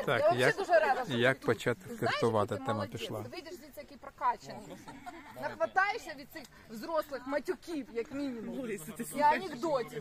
Так, Я взагалі дуже рада, що як ти почати тут. фліртувати, Знаєш, тема який ти пішла. молодець. Ти вийдеш звідси, який прокачаний. Нахватаєшся від цих взрослих матюків, як мінімум. І анекдотів.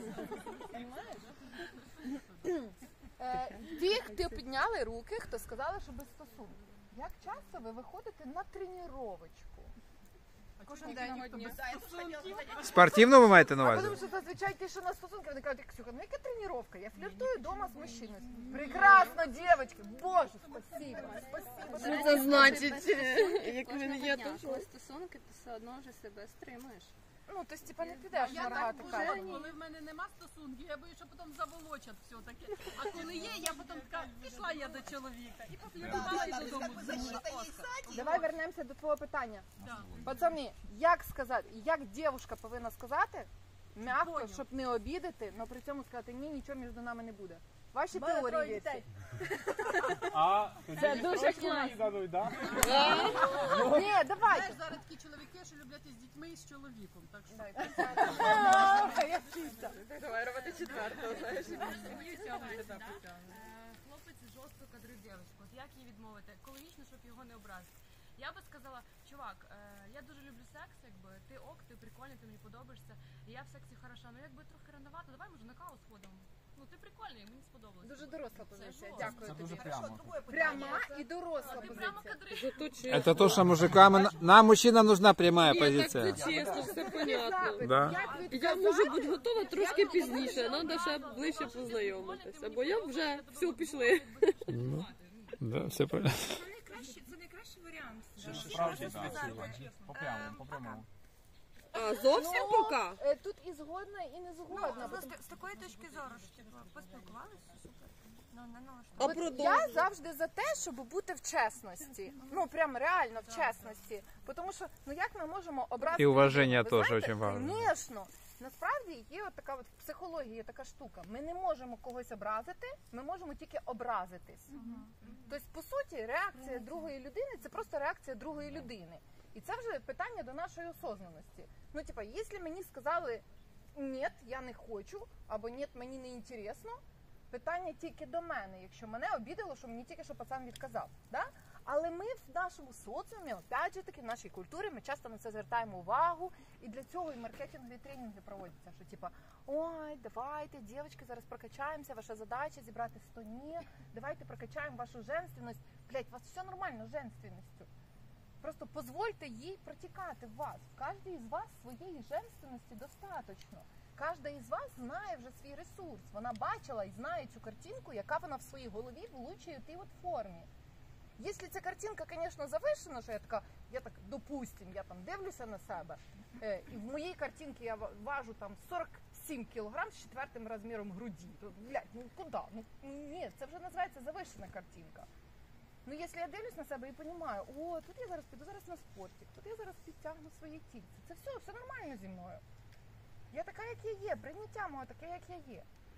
Ті, хто підняли руки, хто сказали, що без стосунків. Як часто ви виходите на тренувачку? Кожен день ніхто без стосунків. Спортивну ви маєте на А увазі? тому що зазвичай ті, що на стосунки, вони кажуть, Ксюха, ну яка тренування? Я фліртую вдома з мужчиною. Прекрасно, дівчатки. Боже, спасибо. Спасибо. Що це значить? Як він є, то що? Коли стосунки, ти все одно вже себе стримуєш. Ну, то типа не підеш Я моргати так кайф. вже, коли в мене нема стосунків, я боюсь, що потім заволочать все-таки. А коли є, я потім така, пішла я до чоловіка. І пофліртувала, і додому змогла. Давай вернемося до твого питання. Пацани, як сказати, як дівчинка повинна сказати, м'яко, щоб не обідати, але при цьому сказати, ні, нічого між нами не буде. Ваші теорії є ці. Це дуже класно. Ні, давайте. Знаєш, зараз такі чоловіки, що люблять із дітьми і з чоловіком. Так що Я вчився. Давай робити четвертого, знаєш. Хлопець жорстко кадрує дівчинку. От як їй відмовити? Екологічно, щоб його не образити. Я би сказала, чувак, я дуже люблю секс, якби ти ок, ти прикольний, ти мені подобаєшся, і я в сексі хороша. Ну якби трохи рановато, давай може на каву сходимо. Ну ти прикольний, мені сподобалося. Дуже доросла позиція, жорстко. дякую Це дуже тобі. прямо. Пряма і доросла Ти прямо позиція. кадри. Это то, что мужикам, нам, мужчинам нужна прямая позиция. Так це чесно, все понятно. Да. Я можу бути готова трошки пізніше, треба ще ближче познайомитися, бо я вже все пішли. Да, все правильно. Це найкращий варіант. Справді, так. По прямому. А зовсім поки? Тут і згодна, і не згодна. З такої точки зору, що поспілкувалися, супер. Ну, не налаштовано. А От продовж? я завжди за те, щоб бути в чесності. Ну, прям реально в чесності. Тому що, ну як ми можемо обрати... І уваження Ви теж знаєте, дуже важливо. Звісно. Насправді є от така от в психології така штука. Ми не можемо когось образити, ми можемо тільки образитись. Тобто, по суті, реакція другої людини – це просто реакція другої людини. І це вже питання до нашої осознаності. Ну, типа, якщо мені сказали «ні, я не хочу», або «ні, мені не інтересно», питання тільки до мене, якщо мене обідало, що мені тільки що пацан відказав. Да? Але ми в нашому соціумі, опять же таки, в нашій культурі, ми часто на це звертаємо увагу, і для цього і маркетингові тренінги проводяться, що типа, ой, давайте, дівчатки, зараз прокачаємося, ваша задача зібрати 100 «ні», давайте прокачаємо вашу женственність. Блять, у вас все нормально з женственністю. Просто дозвольте їй протікати в вас. В кожній із вас своєї женственності достатньо. Кожна із вас знає вже свій ресурс. Вона бачила і знає цю картинку, яка вона в своїй голові влучує в тій от формі. Якщо ця картинка, звісно, завишена, що я так, допустим, я там дивлюся на себе, і в моїй картинці я важу там 47 кілограм з 4 розміром груді. Блядь, ну куди? Ну ні, це вже називається завишена картинка. Ну, якщо я дивлюсь на себе і розумію, о, тут я зараз піду зараз на спортик, тут я зараз підтягну своє тільце. Це все нормально зі мною. Я така, як я є, прийняття моє таке, як я є.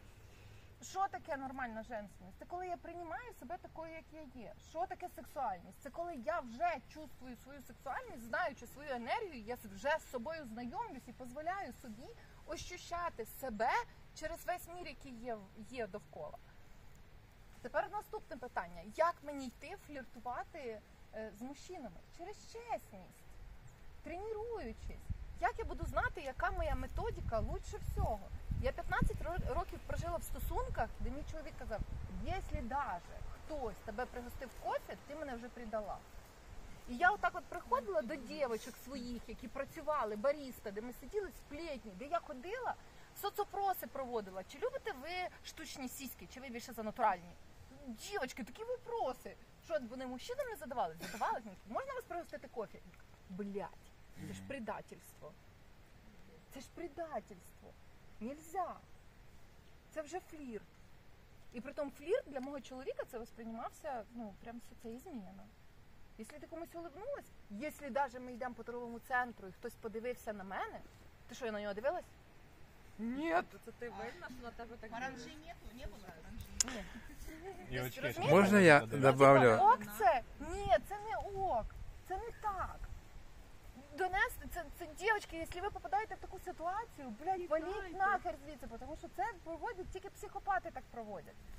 Що таке нормальна женственність? Це коли я приймаю себе такою, як я є. Що таке сексуальність? Це коли я вже чувствую свою сексуальність, знаючи свою енергію, я вже з собою знайомлюсь і дозволяю собі ощущати себе через весь мір, який є довкола. Тепер наступне питання. Як мені йти фліртувати з мужчинами? Через чесність, тренуючись. Як я буду знати, яка моя методика лучше всього? Я 15 років прожила в стосунках, де мій чоловік казав, якщо навіть хтось тебе пригостив кофе, ти мене вже предала. І я отак от приходила до дівчаток своїх, які працювали, баріста, де ми сиділи сплетні, де я ходила, соцопроси проводила. Чи любите ви штучні сіськи, чи ви більше за натуральні? Дівчатки, такі вопроси. Що, вони мужчинам не задавали? Задавали? Можна вас пригостити кофе? Блядь, це ж предательство. Це ж предательство. Нельзя. Це вже флірт. І при тому флірт для мого чоловіка це восприймався, ну, прям все це і змінено. Якщо ти комусь улыбнулась, якщо навіть ми йдемо по торговому центру і хтось подивився на мене, ти що, я на нього дивилась? Ні. Це ти видно, що на тебе так Оранжей нету, не було оранжей. Девочки, Можно я добавлю? Ок це? Ні, це не ок. Це не так. Донести, це дівчатки, якщо ви попадаєте в таку ситуацію, блядь, валіть нахер звідси, тому що це проводять, тільки психопати так проводять.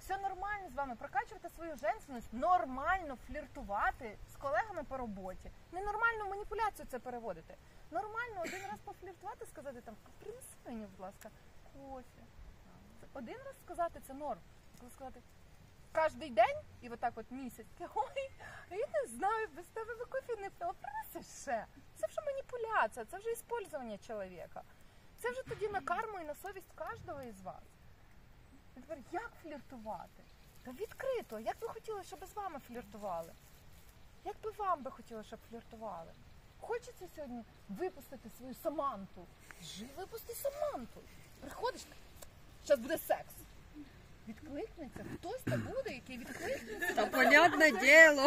Все нормально з вами, прокачувати свою женственність, нормально фліртувати з колегами по роботі. Ненормально в маніпуляцію це переводити. Нормально один раз пофліртувати, сказати там, а принеси мені, будь ласка, кофе. Один раз сказати це норм. Коли сказати кожен день і отак от місяць, ой, я не знаю, без тебе би кофе не пила, принеси ще. Це вже маніпуляція, це вже використання чоловіка. Це вже тоді на карму і на совість кожного із вас. І тепер, як фліртувати? Та відкрито. Як ви хотіли, щоб з вами фліртували? Як би вам би хотіли, щоб фліртували? Хочеться сьогодні випустити свою Саманту? Випусти Саманту. Приходиш, зараз буде секс. Відкликнеться. Хтось то буде, який відкликнеться. Та понятне діло.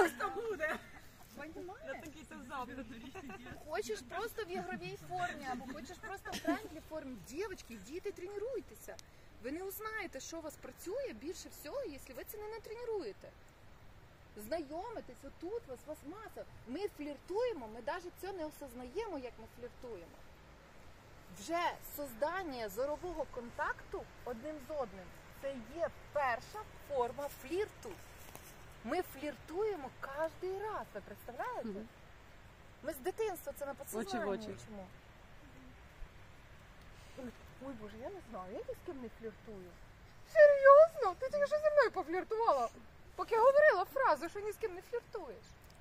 Хочеш просто в ігровій формі, або хочеш просто в френдлі формі. Дівчатки, йдіть, тренуйтеся. Ви не узнаєте, що у вас працює більше всього, якщо ви це не натренуєте. Знайомитесь, отут вас маса. Ми фліртуємо, ми навіть це не осознаємо, як ми фліртуємо. Вже создання зорового контакту одним з одним – це є перша форма флірту. Ми фліртуємо кожен раз, ви представляєте? Ми з дитинства це на підсознанні Очі в очі. чому? Ой, Боже, я не знаю, я ні з ким не фліртую. Серйозно? Ти тільки що зі мною пофліртувала? Поки говорила фразу, що ні з ким не фліртуєш.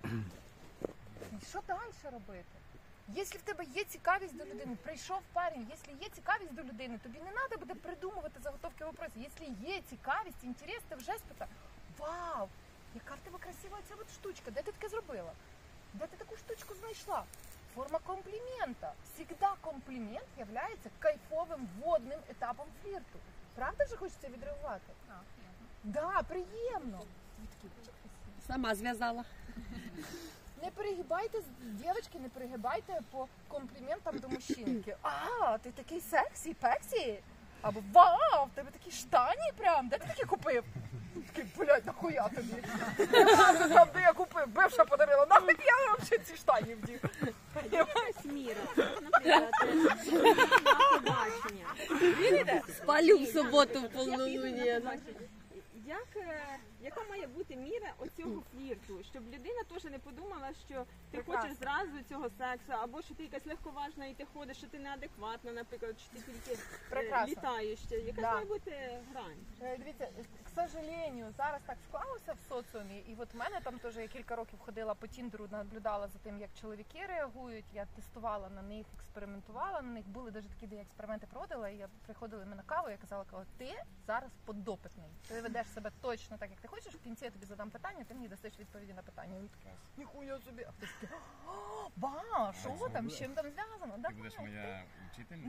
І що далі робити? Якщо в тебе є цікавість до людини, прийшов парень, якщо є цікавість до людини, тобі не треба буде придумувати заготовки вопросів. Якщо є цікавість, інтерес, ти вже спитав, вау, яка в тебе красива ця от штучка, де ти таке зробила? Де ти таку штучку знайшла? Форма комплімента. Всегда комплімент є кайфовим вводним етапом флірту. Правда ж хочеться відреагувати? Так, да, приємно. Сама зв'язала. Не перегибайте, дівчатки, не перегибайте по компліментам до мужчинки. А, ти такий сексі, пексі. Або вау, в тебе такі штані прям, де ти такі купив? Такий, блядь, нахуя тобі? Там, де я купив, бивша подарила, нахуй я взагалі ці штані вдів. Міра, наприклад, на побачення. Спалю в суботу в повнолуння. Яка має бути міра оцього флірту, щоб людина теж не подумала, що ти Прекрасно. хочеш зразу цього сексу, або що ти якась легковажна і ти ходиш, що ти неадекватна, наприклад, що ти тільки Прекрасно. літаєш. Яка Да. має бути грань? Дивіться, к сожалению, зараз так склалося в соціумі, і от в мене там теж я кілька років ходила по Тіндеру, наблюдала за тим, як чоловіки реагують, я тестувала на них, експериментувала на них, були навіть такі, де я експерименти проводила, і я приходила ми на каву, я казала, ти зараз подопитний, ти ведеш себе точно так, як ти хочеш, в кінці я тобі задам питання, ти мені дасиш відповіді на питання. Він такий, ніхуя собі, а хтось такий, вау, що там, з чим там зв'язано? Ти будеш моя вчительниця?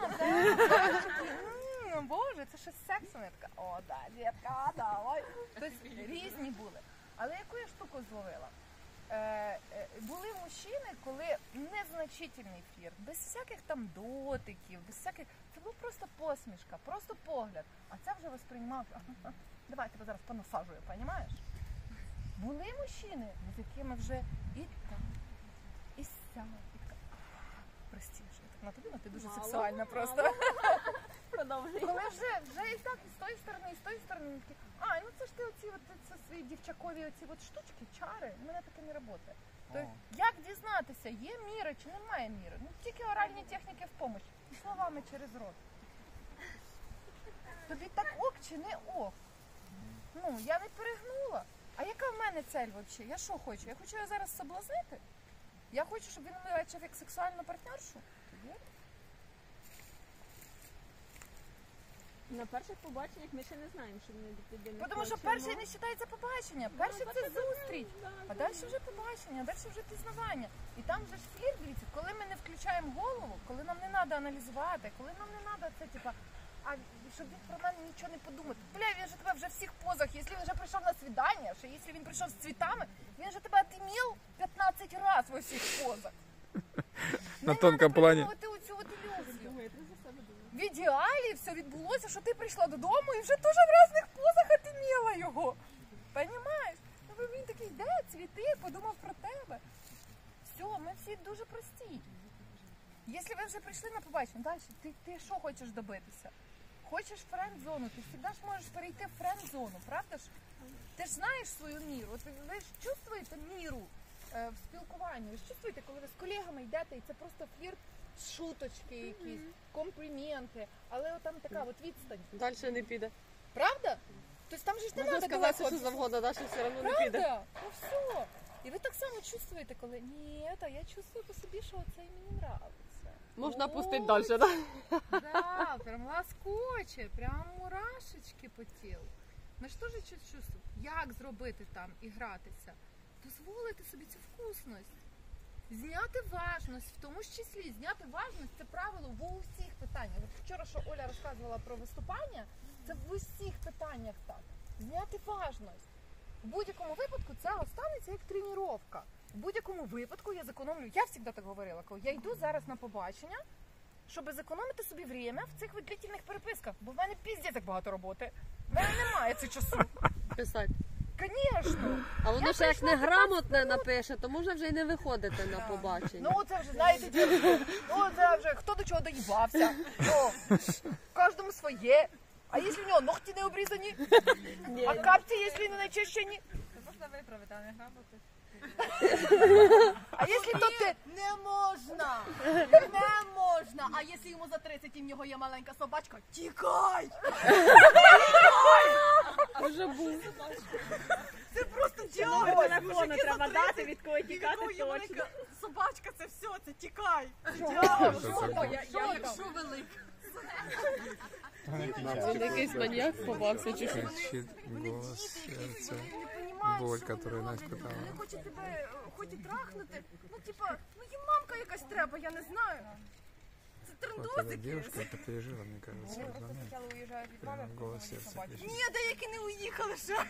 Да, Боже, це ще з сексом. Я така, о, да, дітка, давай. Тобто різні були. Але яку я штуку зловила? Були мужчини, коли незначительний флірт, без всяких там дотиків, без всяких... Це була просто посмішка, просто погляд. А це вже восприймав, давай я тебе зараз понасажую, розумієш? Були мужчини, з якими вже і там, і сям, і така, прості, що я так на тобі, ти дуже сексуальна просто. Продовжуй. Коли вже і так, і з тої сторони, і з тої сторони, вони такі, ну це ж ти оці це свої дівчакові оці от штучки, чари, в мене таке не працює. Тобто, як дізнатися, є міра чи немає міри? Ну, тільки оральні техніки в допомогу, словами через рот. Тобі так ок чи не ок? Ну, я не перегнула. А яка в мене цель взагалі? Я що хочу? Я хочу його зараз соблазнити? Я хочу, щоб він мене бачив як сексуальну партнершу? На перших побаченнях ми ще не знаємо, що ми людина. Тому що перше не вважається побачення, перше це зустріч, а далі вже побачення, а далі вже пізнавання. І там вже ж флірт, дивіться, коли ми не включаємо голову, коли нам не треба аналізувати, коли нам не треба це, типа, а щоб він про мене нічого не подумати. Бля, він же тебе вже в всіх позах, якщо він вже прийшов на свідання, що якщо він прийшов з цвітами, він же тебе отимів 15 разів во всіх позах. На тонкому плані. Не треба оцю от ілюзію. В ідеалі все відбулося, що ти прийшла додому і вже теж в різних позах отиміла його. Понімаєш? Ну, він такий, де цвіти, подумав про тебе. Все, ми всі дуже прості. Якщо ви вже прийшли на побачення, далі, ти що хочеш добитися? Хочеш френд-зону, ти завжди ж можеш перейти в френд-зону, правда ж? Ти ж знаєш свою міру, от ви ж чувствуєте міру в спілкуванні, ви ж чувствуєте, коли ви з колегами йдете, і це просто флірт, шуточки якісь, компліменти, але от там така от відстань. Далі не піде. Правда? Тобто там же ж не Можна треба сказати, далеко. що завгодно, далі все одно не піде. Правда? Ну все. І ви так само чувствуєте, коли ні, та я чувствую по собі, що це мені нравиться. Можна Ой, пустити далі, так? Да, прям ласкоче, прям мурашечки по тілу. Ми ж теж щось чувствуємо, як зробити там і гратися. Дозволити собі цю вкусність. Зняти важність, в тому ж числі, зняти важність – це правило в усіх питаннях. От вчора, що Оля розказувала про виступання, це в усіх питаннях так. Зняти важність. В будь-якому випадку це останеться як тренування. В будь-якому випадку я зекономлю. Я завжди так говорила, коли я йду зараз на побачення, щоб зекономити собі время в цих длительних переписках. Бо в мене піздець як багато роботи. В мене немає цього часу. Писати. Звісно. А воно Я ще як прийшла неграмотне напише, то може вже й не виходити на побачення. Ну це вже, знаєте, дівчата, ну це вже хто до чого доїбався. Ну, кожному своє. А якщо в нього ногті не обрізані? А капці, якщо не начищені? Можна виправити, а не грамоти. А якщо то ти... Не можна! Не можна! А якщо йому за 30 і в нього є маленька собачка, тікай! Вже був. Це просто Номер діагноз! телефону треба дати, від кого тікати точно. Маленька собачка, це все, це тікай! Що велика? Він якийсь маньяк попався чи що? Кричит голос сердца, боль, которую она испытала. Вони хочуть тебе, хочуть трахнути. Ну, типа, ну їм мамка якась треба, я не знаю. Це Вот эта трендозики. девушка это пережила, мне кажется, этот момент. спочатку уїжджають від мами, Голос сердца кричит. Ні, деякі не уїхали ще.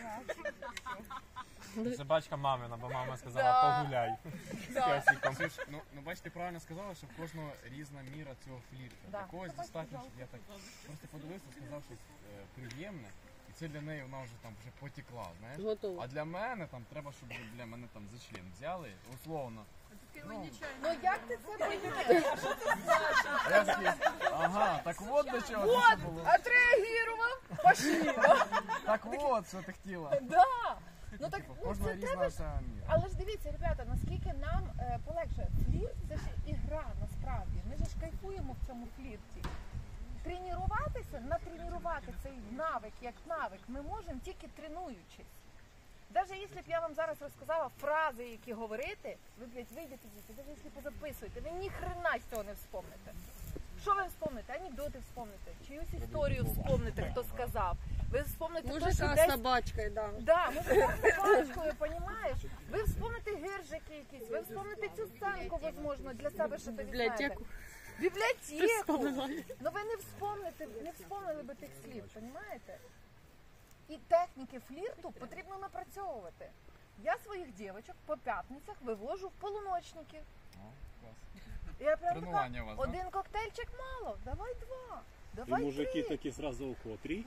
Собачка мамина, бо мама сказала погуляй з песиком. Ну, бачите, правильно сказала, що в кожного різна міра цього флірту. Да. Якогось достатньо, щоб я так просто подивився, сказав щось приємне, і це для неї вона вже там вже потекла, знаєш. Готово. А для мене там треба, щоб для мене там за член взяли, условно. Ну як ти це розумієш? А я такий, ага, так от до чого це було. Отреагував? Пошли. Так от, що ти хотіла. Да. Ну так, Типу, ну кожного це різна треба ж. ця міра. Але ж дивіться, ребята, наскільки нам полегшує. Флірт – це ж ігра насправді. Ми ж кайфуємо в цьому флірті. Тренуватися, натренувати цей навик як навик ми можемо тільки тренуючись. Навіть якщо б я вам зараз розказала фрази, які говорити, ви, блядь, вийдете звідси, навіть якщо позаписуєте, ви ні хрена з цього не вспомните. Що ви вспомните? Анекдоти вспомните, чиюсь історію вспомните, хто сказав. Ви вспомните те, що Мужика з десь... собачкою, да. Да, ми собачкою, понімаєш? Ви вспомните гіржики якісь, ви вспомните цю сценку, можливо, для себе, що тоді знаєте. Бібліотеку. Бібліотеку. Ну ви не вспомните, не вспомнили би тих слів, понімаєте? І техніки флірту потрібно напрацьовувати. Я своїх дівчаток по п'ятницях вивожу в полуночники. О, клас. Я прям така, Тренування у вас, да? один коктейльчик мало, давай два, І давай мужики три. такі зразу у котрій.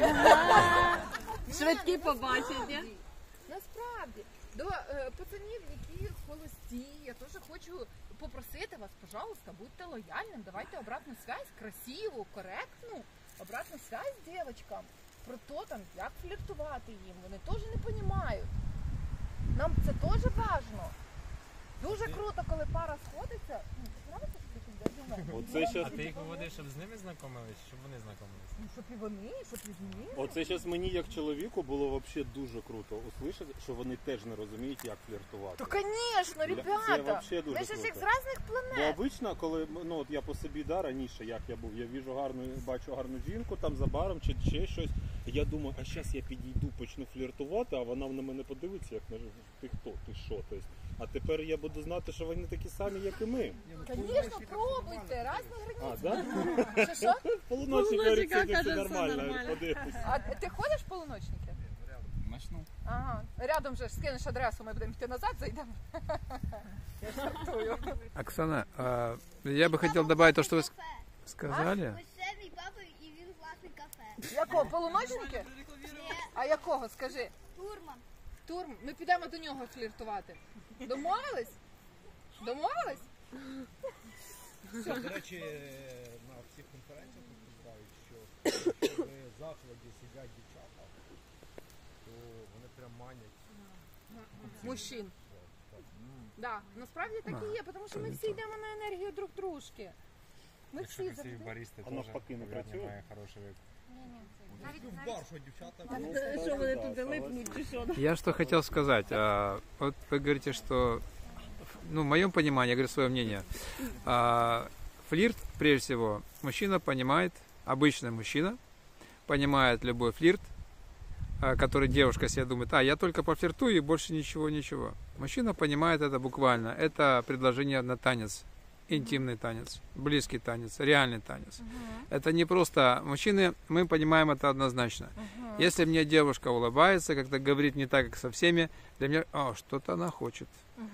Швидкі побачення. Насправді, до пацанів, які холості, я теж хочу попросити вас, пожалуйста, будьте лояльним, давайте обратну связь, красиву, коректну, обратну связь дівчаткам. Про то, там, як фліртувати їм, вони теж не розуміють. Нам це теж важливо. Дуже круто, коли пара сходиться. Ну, подобається, що ти тут десь? Оце щас, А ти їх виводиш, щоб з ними знайомились, щоб вони знайомились? Ну, щоб і вони, щоб і з ними. оце щас мені як чоловіку було взагалі дуже круто услышати, що вони теж не розуміють, як фліртувати. То, звісно, Це ребята. вообще дуже Ми ж круто. як з різних Бо планет. обично, коли ну от я по собі раніше, як я був, я бачу гарну жінку там за баром чи ще щось. І я думаю, а зараз я підійду, почну фліртувати, а вона на мене подивиться, як на ти хто, ти що. Тобто, а тепер я буду знати, що вони такі самі, як і ми. Звісно, пробуйте, різні А, границі. да? Що? Полуночі Полуночі, це каже, все нормально, нормально. подивитися. А ти ходиш в полуночники? Начну. Ага. Рядом же ж скинеш адресу, ми будемо йти назад, зайдемо. Я жартую. Оксана, я бы хотел добавить то, что вы сказали. Ось це мій папа і він власний кафе. Якого? Полуночники? А якого, скажи? Турман. Турм? Ми підемо до нього фліртувати. Домовились? Домовились? До речі, на всіх конференціях розповідають, що закладі сидять дівчата, то вони прям манять. Мужчин. Да, насправді так і є, тому що ми всі йдемо на енергію друг дружки. Ми Якщо всі красиві завжди. баристи, А теж, навпаки не навряд, працює? немає хороший вид. Що вони туди липнуть, чи що? Я что хотел сказать. Вот вы говорите, что, ну, в моем понимании, я говорю свое мнение, флирт, прежде всего, мужчина понимает, обычный мужчина понимает любой флирт, который девушка себе думает, я только пофлиртую и больше ничего. Мужчина понимает это буквально. Это предложение на танец. Интимный танец, близкий танец, реальный танец. Это не просто... Мужчины, мы понимаем это однозначно. Если мне девушка улыбается, как-то говорит не так, как со всеми, для меня, что-то она хочет.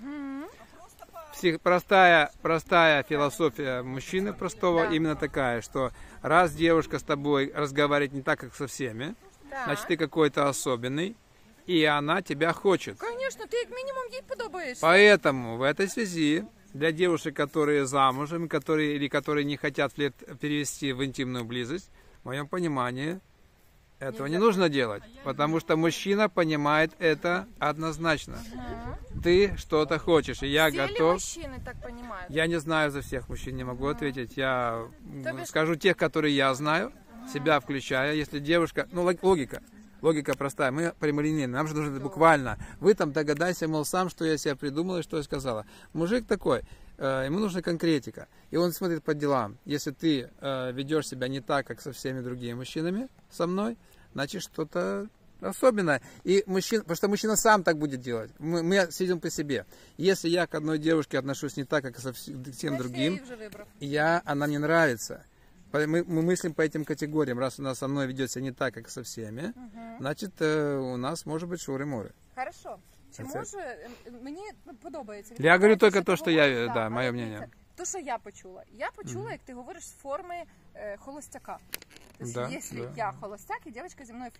Простая философия мужчины простого именно такая, что раз девушка с тобой разговаривает не так, как со всеми, значит, ты какой-то особенный, и она тебя хочет. Конечно, ти як мінімум їй подобаєшся. Поэтому в этой связи для девушек, которые замужем, которые не хотят флирт перевести в интимную близость, в моем понимании, этого не нужно делать, потому что мужчина понимает это однозначно. Ты что-то хочешь, и я Всі ли готов. мужчини так розуміють? Я не знаю за всех мужчин, не могу ответить. Я скажу тех, которые я знаю, себя включая. Если девушка, логика простая, мы прямолинейны, нам же нужно буквально. Вы там догадайся, мол, сам, что я себе придумала и что я сказала. Мужик такой, ему нужна конкретика. И он смотрит по делам. Если ты ведешь себя не так, как со всеми другими мужчинами, со мной, значит что-то особенное. И потому что мужчина сам так будет делать. Мы сидим по себе. Если я к одной девушке отношусь не так, как ко всем другим, она мне нравится. Мы мыслим по этим категориям. Раз она со мной ведет себя не так, как со всеми, значит, у нас может быть шуры-муры. Хорошо. Чи може, мені подобається. Я говорю только то, что я, мое мнение. То, що я почула. Я почула, як ти говориш з форми холостяка. Тобто, Да, якщо да. я холостяк, і дівчинка зі мною